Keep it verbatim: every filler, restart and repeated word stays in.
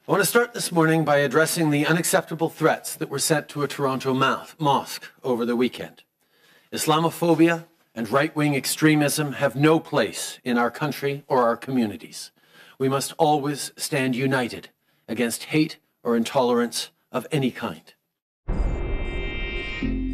I want to start this morning by addressing the unacceptable threats that were sent to a Toronto mosque over the weekend. Islamophobia and right-wing extremism have no place in our country or our communities. We must always stand united against hate or intolerance of any kind.